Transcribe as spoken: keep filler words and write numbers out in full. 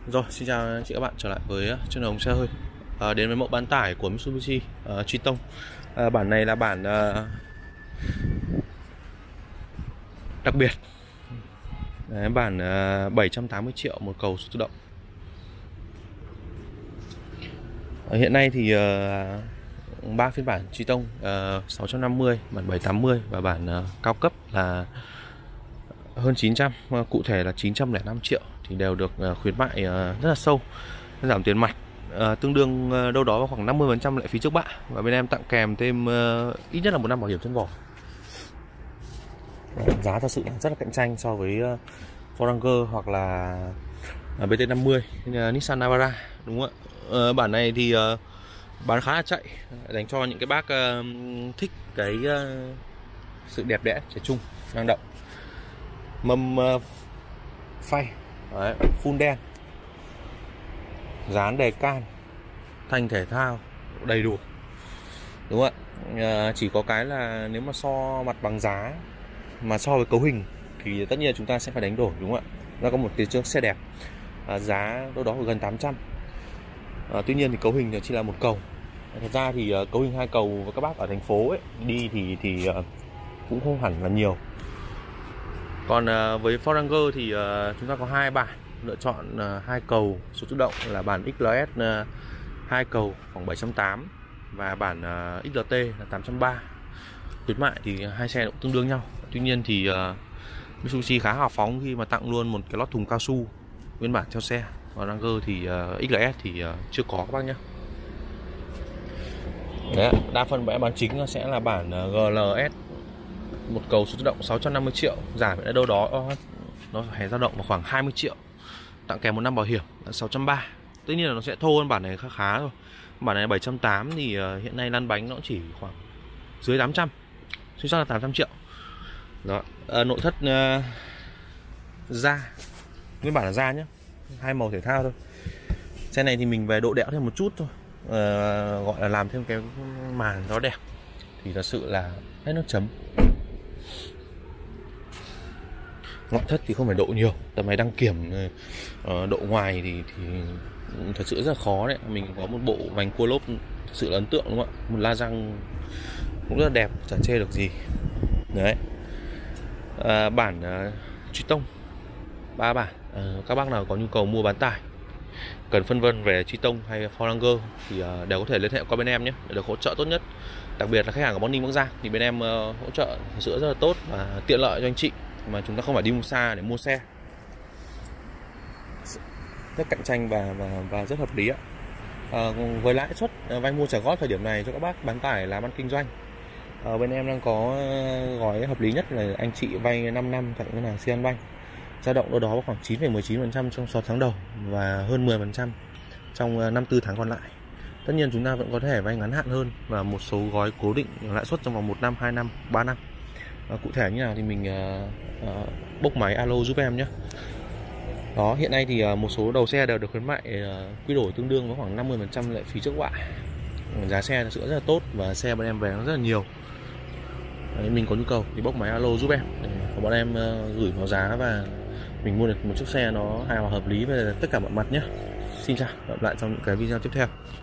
Rồi, xin chào anh chị các bạn trở lại với channel Hồng Xe Hơi. à, Đến với mẫu bán tải của Mitsubishi uh, Triton. à, Bản này là bản uh, đặc biệt. Đấy, bản uh, bảy trăm tám mươi triệu, một cầu số tự động. à, Hiện nay thì ba uh, phiên bản Triton, uh, sáu trăm năm mươi, bản bảy trăm tám mươi và bản uh, cao cấp là hơn chín trăm, uh, cụ thể là chín trăm lẻ năm triệu thì đều được uh, khuyến mại uh, rất là sâu, giảm tiền mặt uh, tương đương uh, đâu đó vào khoảng năm mươi phần trăm lệ phí trước bạ, và bên em tặng kèm thêm uh, ít nhất là một năm bảo hiểm thân vỏ. Giá thật sự rất là cạnh tranh so với uh, Ford Ranger hoặc là uh, bê tê năm mươi, uh, Nissan Navara, đúng không ạ? Uh, bản này thì uh, bán khá là chạy, dành cho những cái bác uh, thích cái uh, sự đẹp đẽ, trẻ trung, năng động. Mâm uh, phay đấy, full đen, dán đề can, thanh thể thao đầy đủ, đúng không ạ? À, chỉ có cái là nếu mà so mặt bằng giá mà so với cấu hình thì tất nhiên chúng ta sẽ phải đánh đổi, đúng không ạ? Nó có một cái chiếc xe đẹp, à, giá đâu đó gần tám trăm. À, tuy nhiên thì cấu hình thì chỉ là một cầu. Thật ra thì uh, cấu hình hai cầu với các bác ở thành phố ấy đi thì thì uh, cũng không hẳn là nhiều. Còn uh, với Ford Ranger thì uh, chúng ta có hai bản lựa chọn, uh, hai cầu số tự động là bản ích lờ ét uh, hai cầu khoảng bảy trăm tám và bản uh, ích lờ tê là tám trăm ba. Khuyến mại thì hai xe cũng tương đương nhau. Tuy nhiên thì uh, Mitsubishi khá hào phóng khi mà tặng luôn một cái lót thùng cao su nguyên bản theo xe. Còn Ranger thì uh, ích lờ ét thì uh, chưa có các bác nhé. Đấy, đa phần bản bán chính sẽ là bản uh, giê lờ ét một cầu số tự động sáu trăm năm mươi triệu, giảm ở đâu đó nó phải dao động vào khoảng hai mươi triệu, tặng kèm một năm bảo hiểm là sáu trăm ba. Tất nhiên là nó sẽ thô hơn bản này khá khá rồi. Bản này bảy trăm tám thì uh, hiện nay lăn bánh nó chỉ khoảng dưới tám trăm, chính xác là tám trăm triệu. Đó, à, nội thất uh, da nguyên bản là da nhé, hai màu thể thao thôi. Xe này thì mình về độ đẽo thêm một chút thôi, uh, gọi là làm thêm cái màn nó đẹp thì thật sự là hết nước chấm. Ngoại thất thì không phải độ nhiều, tầm này đăng kiểm uh, độ ngoài thì thì thật sự rất là khó đấy. Mình có một bộ vành cua lốp thật sự là ấn tượng, đúng không ạ? Một la răng cũng rất là đẹp, chẳng chê được gì. Đấy, à, bản uh, Triton ba bản. À, các bác nào có nhu cầu mua bán tải, cần phân vân về Triton hay Ford Ranger thì uh, đều có thể liên hệ qua bên em nhé, để được hỗ trợ tốt nhất. Đặc biệt là khách hàng của Bắc Ninh, Bắc Giang thì bên em uh, hỗ trợ thật sự rất là tốt và tiện lợi cho anh chị, mà chúng ta không phải đi mua xa để mua xe. Rất cạnh tranh và và, và rất hợp lý ạ. À, với lãi suất vay mua trả góp thời điểm này cho các bác bán tải làm ăn kinh doanh, à, bên em đang có gói hợp lý nhất là anh chị vay năm năm tại ngân hàng Sianbank, dao động đâu đó khoảng chín phẩy mười chín phần trăm trong sáu tháng đầu và hơn mười phần trăm trong năm mươi tư tháng còn lại. Tất nhiên chúng ta vẫn có thể vay ngắn hạn hơn và một số gói cố định lãi suất trong vòng một năm, hai năm, ba năm. À, cụ thể như nào thì mình uh, uh, bốc máy alo giúp em nhé. Đó, hiện nay thì uh, một số đầu xe đều được khuyến mại uh, quy đổi tương đương với khoảng năm mươi phần trăm lệ phí trước bạ. Giá xe thật sự rất là tốt và xe bọn em về nó rất là nhiều. Đấy, mình có nhu cầu thì bốc máy alo giúp em để bọn em uh, gửi vào giá và mình mua được một chiếc xe nó hài hòa hợp lý về tất cả mọi mặt nhé. Xin chào, gặp lại trong những cái video tiếp theo.